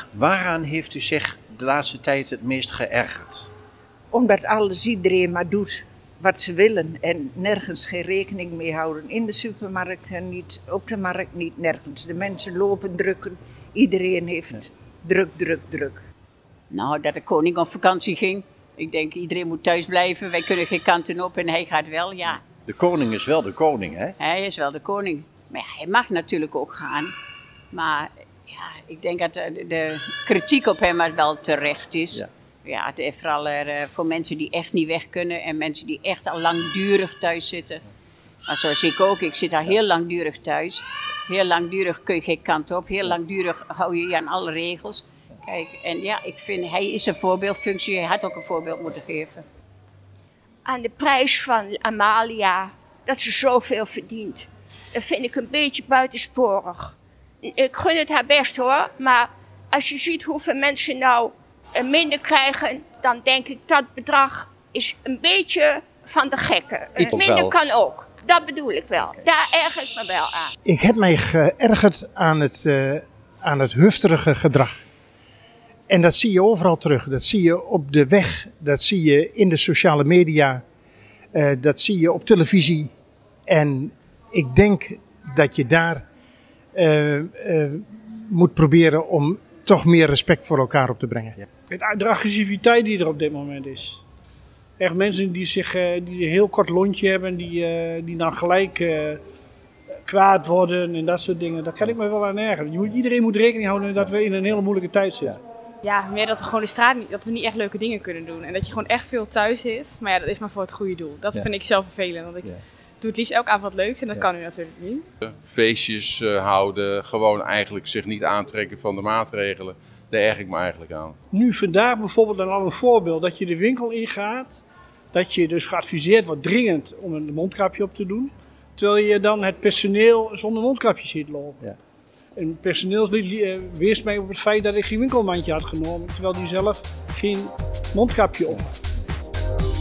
Waaraan heeft u zich de laatste tijd het meest geërgerd? Omdat iedereen maar doet wat ze willen en nergens geen rekening mee houden. In de supermarkten niet, op de markt niet, nergens. De mensen lopen drukken, iedereen heeft druk. Nou, dat de koning op vakantie ging. Ik denk, iedereen moet thuis blijven, wij kunnen geen kanten op en hij gaat wel, ja. De koning is wel de koning, hè? Hij is wel de koning. Maar ja, hij mag natuurlijk ook gaan. Maar ja, ik denk dat de kritiek op hem wel terecht is. Ja. Ja, het is vooral voor mensen die echt niet weg kunnen en mensen die echt al langdurig thuis zitten. Maar zoals ik ook, ik zit al heel langdurig thuis. Heel langdurig kun je geen kant op. Heel langdurig hou je je aan alle regels. Kijk, en ja, ik vind, hij is een voorbeeldfunctie. Hij had ook een voorbeeld moeten geven. Aan de prijs van Amalia, dat ze zoveel verdient. Dat vind ik een beetje buitensporig. Ik gun het haar best hoor, maar als je ziet hoeveel mensen nou minder krijgen, dan denk ik dat bedrag is een beetje van de gekken. Minder kan ook, dat bedoel ik wel. Daar erger ik me wel aan. Ik heb mij geërgerd aan het hufterige gedrag. En dat zie je overal terug. Dat zie je op de weg, dat zie je in de sociale media, dat zie je op televisie. En ik denk dat je daar moet proberen om toch meer respect voor elkaar op te brengen. Ja. De agressiviteit die er op dit moment is. Echt mensen die een heel kort lontje hebben, die dan gelijk kwaad worden en dat soort dingen. Daar kan ik me wel aan ergeren. Iedereen moet rekening houden dat we in een hele moeilijke tijd zitten. Ja, meer dat we gewoon de straat dat we niet echt leuke dingen kunnen doen. En dat je gewoon echt veel thuis zit. Maar ja, dat is maar voor het goede doel. Dat vind ik zelf vervelend. Want ik doe het liefst elke avond wat leuks en dat kan u natuurlijk niet. Feestjes houden, gewoon eigenlijk zich niet aantrekken van de maatregelen. Daar erg ik me eigenlijk aan. Nu vandaag bijvoorbeeld dan al een voorbeeld dat je de winkel ingaat. Dat je dus geadviseerd wordt dringend om een mondkapje op te doen. Terwijl je dan het personeel zonder mondkapje ziet lopen. Ja. En personeelslid wees mij op het feit dat ik geen winkelmandje had genomen, terwijl die zelf geen mondkapje op had.